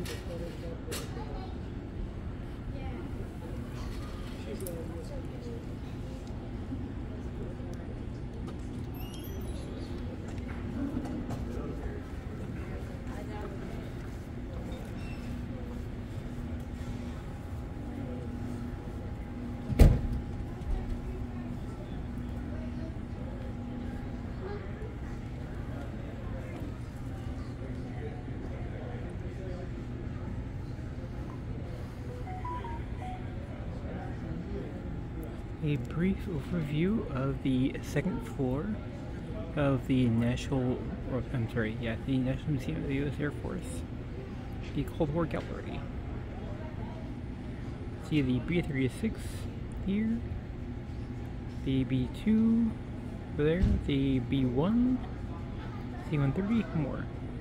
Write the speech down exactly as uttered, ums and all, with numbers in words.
A brief overview of the second floor of the National, or I'm sorry, yeah, the National Museum of the U S Air Force, the Cold War Gallery. See the B thirty-six here, the B two over there, the B one, C one thirty, more.